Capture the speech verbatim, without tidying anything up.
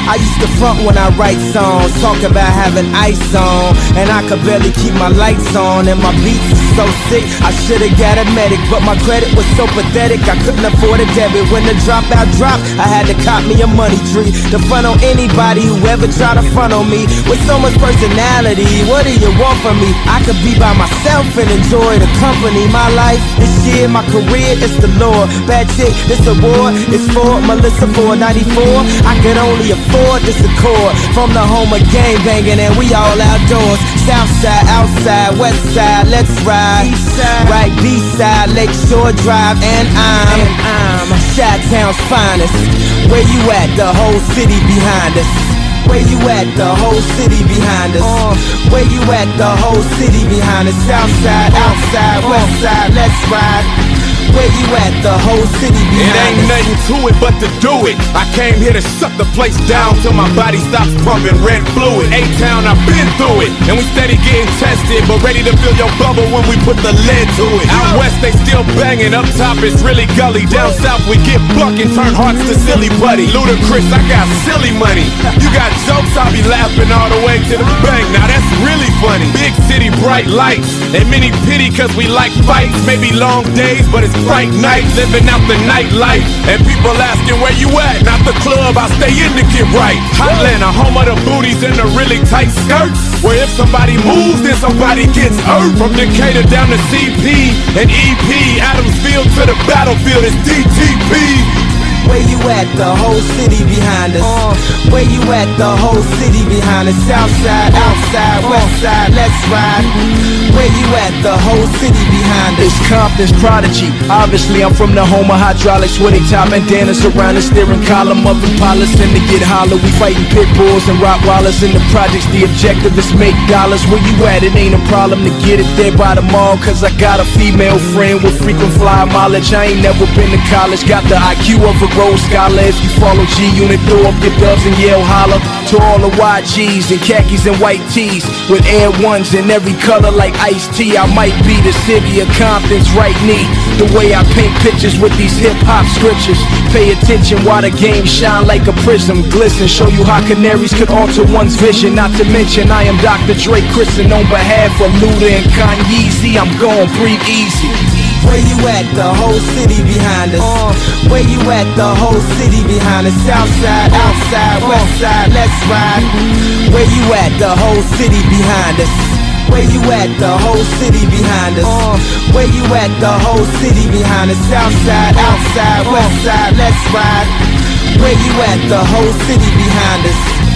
I used to front when I write songs, talk about having ice on, and I could barely keep my lights on, and my beats were so sick, I should've got a medic, but my credit was so pathetic, I couldn't afford a debit. When the dropout dropped, I had to cop me a money tree to front on anybody who ever tried to front on me. With so much personality, what do you want from me? I could be by myself and enjoy the company. My life, this year, my career, it's the Lord. Bad chick, this award, it's for Melissa four ninety-four. I could only afford this accord. From the home of gang banging and we all outdoors. South side, outside, west side, let's ride. East side, right, B-side, Lakeshore Drive, and I'm, and I'm Chi-Town's finest. Where you at? The whole city behind us. Where you at? The whole city behind us. Uh, where you at? The whole city behind us. South side, outside, uh, west side, let's ride. Where you at? The whole city behind us. It ain't nothing to it but to do it. I came here to shut the place down till my body stops pumping red fluid. A-Town, I've been through it, and we steady getting tested, but ready to fill your bubble when we put the lead to it. Out west they still banging, up top it's really gully. Down south we get buck and turn hearts to silly buddy. Ludacris, I got silly money. You got jokes, I'll be laughing all the way to the bank. Now that's really funny. Big city, bright lights, and many pity cause we like fights. Maybe long days, but it's bright nights. Living out the nightlife, and people asking where you at. Not the club, I stay in to get right. Hotlanta, home of the booties and the really tight skirts, where if somebody moves, then somebody gets hurt. From Decatur down to C P and E P, Adamsfield to the battlefield, it's D T P. Where you at? The whole city behind us. Uh, where you at? The whole city behind us. South side, outside, west side, let's ride. Where you at? The whole city behind us. It's Compton's prodigy. Obviously, I'm from the home of hydraulics, where they tie bandanas around the steering column of Impalas and to get hollow. We fighting pit bulls and Rottweilers in the projects. The objective is make dollars. Where you at? It ain't a problem to get it there by the mall, cause I got a female friend with frequent flyer mileage. I ain't never been to college. Got the I Q of a Rhodes Scholar. If you follow G-Unit, throw up your dubs and yell holla. To all the Y Gs and khakis and white tees with Air Ones in every color like iced tea. I might be the city of Compton's right knee. The way I paint pictures with these hip-hop scriptures. Pay attention while the game shine like a prism. Glisten, show you how canaries could alter one's vision. Not to mention I am Doctor Dre Christen on behalf of Luda and Kanye. I'm gon' breathe easy. Where you at? The whole city behind us. Uh, where you at? The whole city behind us. South side, outside, west side, let's ride. Where you at? The whole city behind us. Where you at? The whole city behind us. Uh, where you at? The whole city behind us. South side, outside, west side, let's ride. Where you at? The whole city behind us.